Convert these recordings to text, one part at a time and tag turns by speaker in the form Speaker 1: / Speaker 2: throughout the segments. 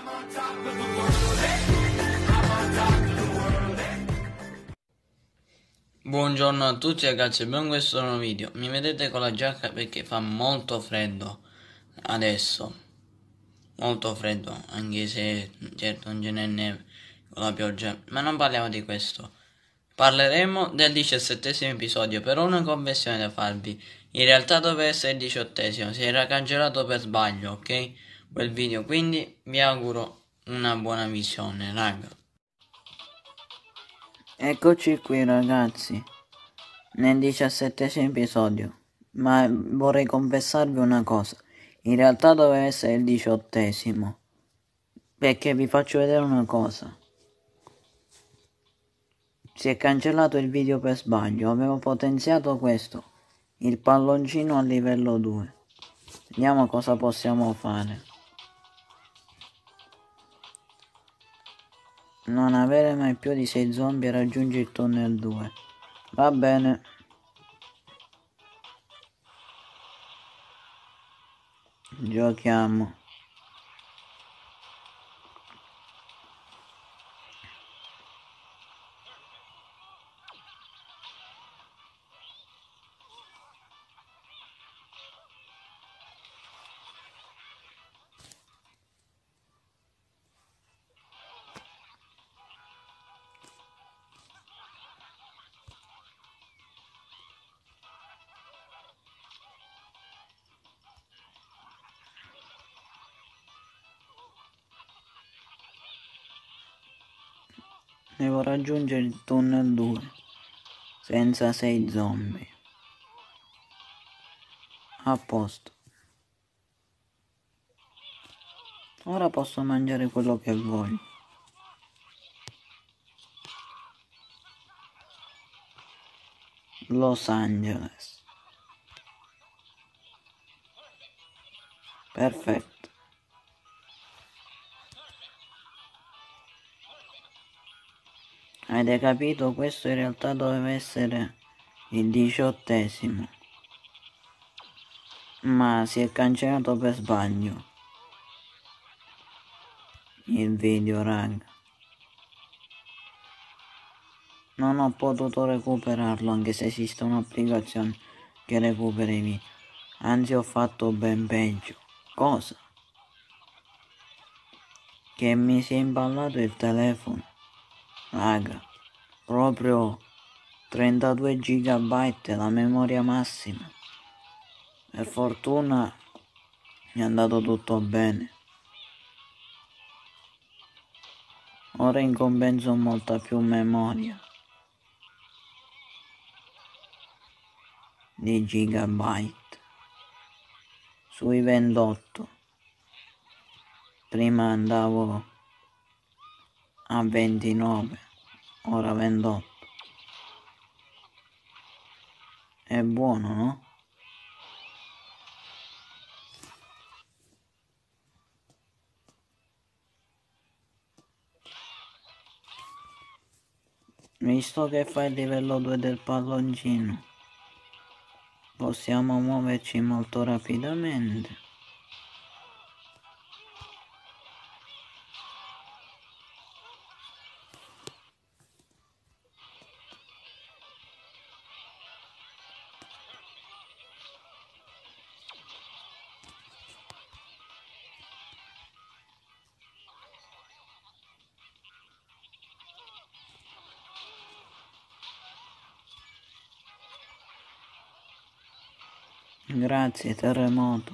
Speaker 1: Buongiorno a tutti ragazzi e benvenuti in questo nuovo video. Mi vedete con la giacca perché fa molto freddo adesso, molto freddo, anche se certo non ce n'è neve con la pioggia, ma non parliamo di questo. Parleremo del 17esimo episodio, però una confessione da farvi. In realtà doveva essere il 18esimo, si era cancellato per sbaglio, ok? Quel video, quindi vi auguro una buona visione, raga.
Speaker 2: Eccoci qui ragazzi, nel 17esimo episodio, ma vorrei confessarvi una cosa, in realtà doveva essere il 18esimo, perché vi faccio vedere una cosa. Si è cancellato il video per sbaglio, avevo potenziato questo, il palloncino a livello 2. Vediamo cosa possiamo fare. Non avere mai più di 6 zombie e raggiungi il tunnel 2. Va bene. Giochiamo. Devo raggiungere il tunnel 2 senza 6 zombie. A posto. Ora posso mangiare quello che voglio. Los Angeles. Perfetto. Avete capito? Questo in realtà doveva essere il 18esimo. Ma si è cancellato per sbaglio il video, raga. Non ho potuto recuperarlo anche se esiste un'applicazione che recupera i video. Anzi ho fatto ben peggio. Cosa? Che mi si è imballato il telefono. Raga, proprio 32 GB la memoria massima. Per fortuna mi è andato tutto bene. Ora in compenso ho molta più memoria di gigabyte sui 28. Prima andavo a 29, ora 28. È buono, no? Visto che fa il livello 2 del palloncino, possiamo muoverci molto rapidamente. Grazie, terremoto.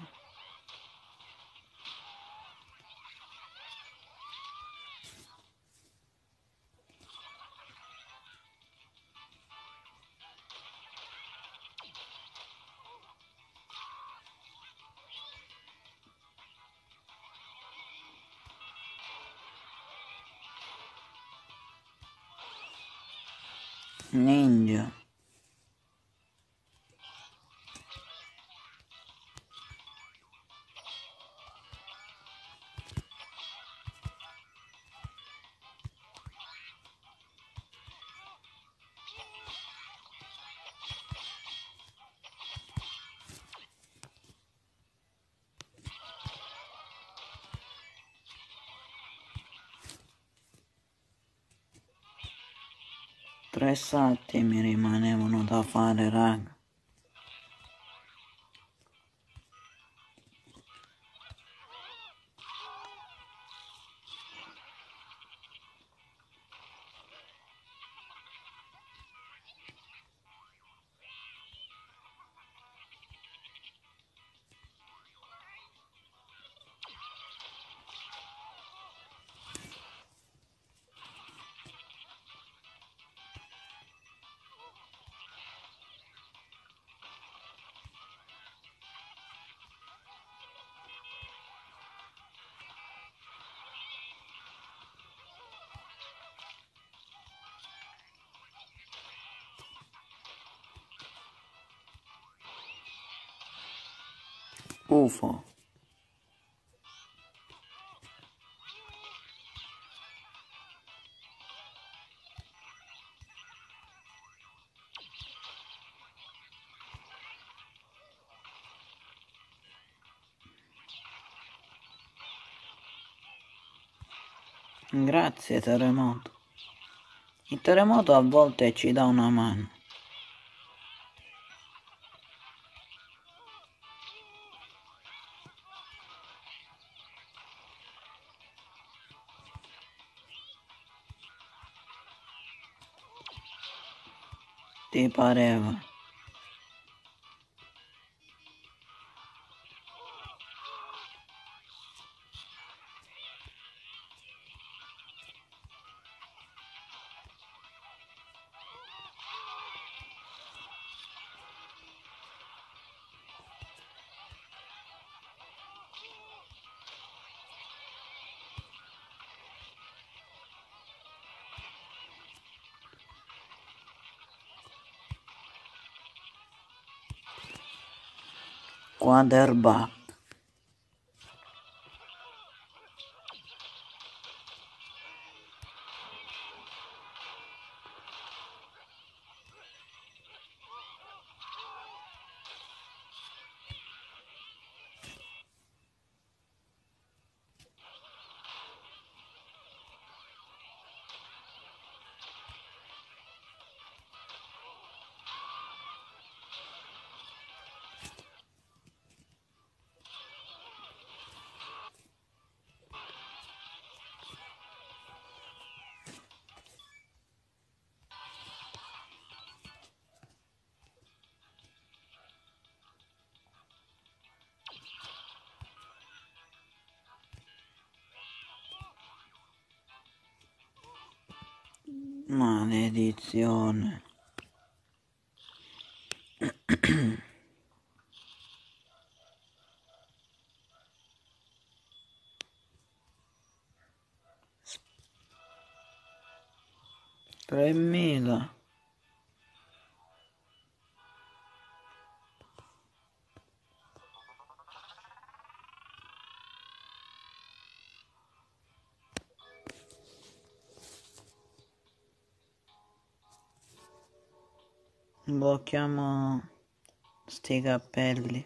Speaker 2: Ninja. 3 salti mi rimanevano da fare, raga. UFO. Grazie terremoto. Il terremoto a volte ci dà una mano. Ti pareva? Quarterback. Maledizione. Tremila. Blocchiamo sti cappelli.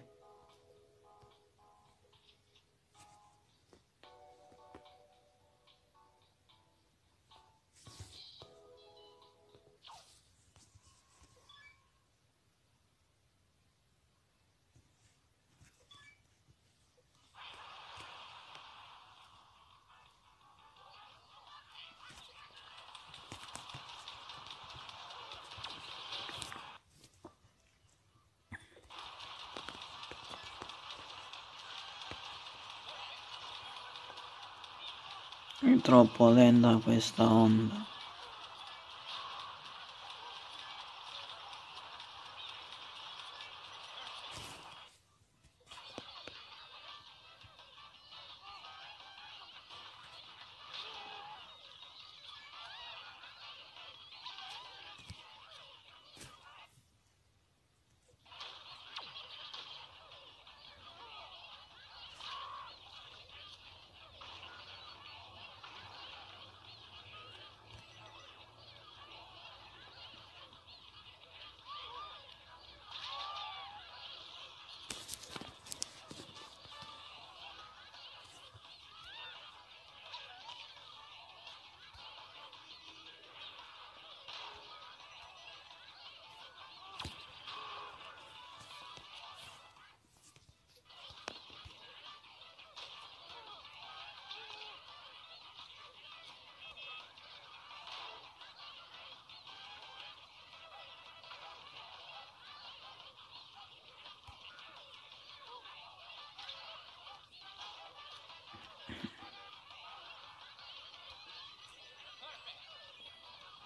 Speaker 2: È troppo lenta questa onda.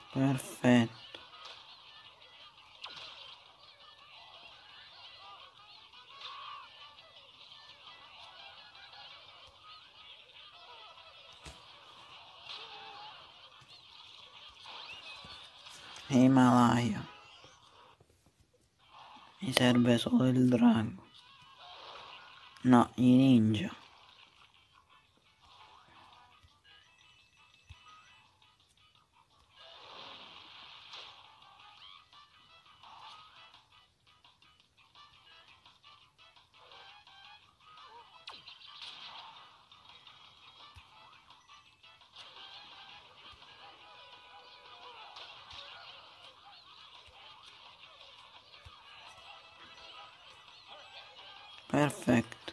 Speaker 2: Perfetto. Himalaya. Mi serve solo il drago. No, i ninja. Perfetto.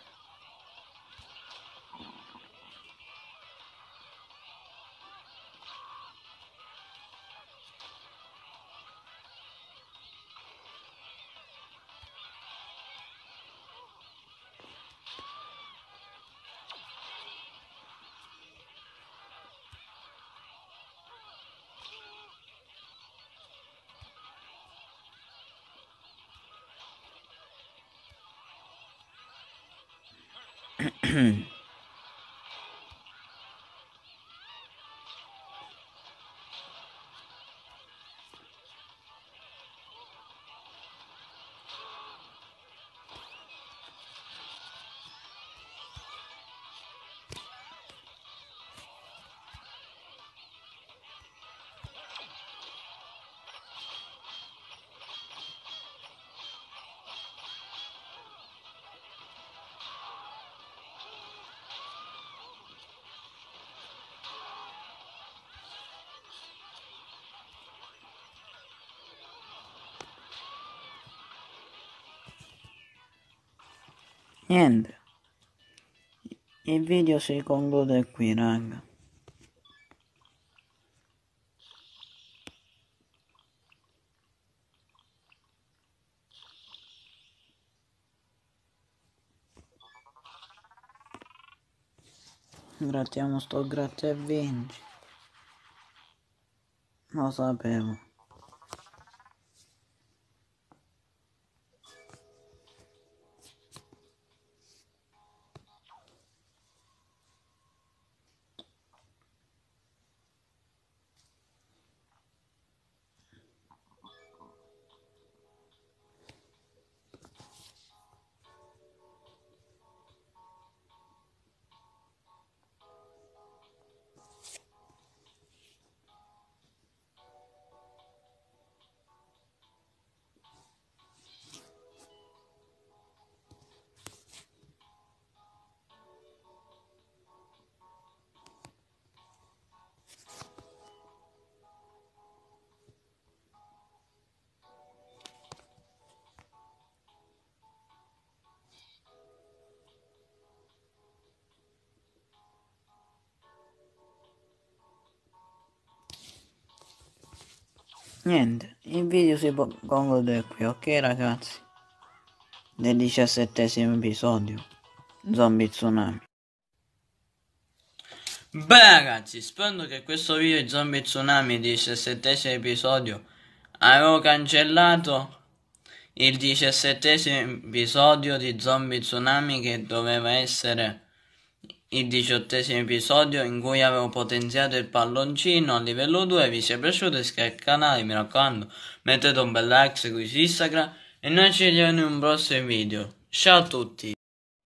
Speaker 2: Niente. Il video si conclude qui, raga. Grattiamo sto grazie e vinci. Lo sapevo. Niente, il video si conclude qui, ok ragazzi? Del 17° episodio, Zombie Tsunami.
Speaker 1: Beh ragazzi, spero che questo video di Zombie Tsunami 17° episodio avevo cancellato il 17° episodio di Zombie Tsunami che doveva essere il 18° episodio in cui avevo potenziato il palloncino a livello 2. Vi sia piaciuto, iscrivetevi al canale, mi raccomando, mettete un bel like, seguite Instagram e noi ci vediamo in un prossimo video. Ciao a tutti!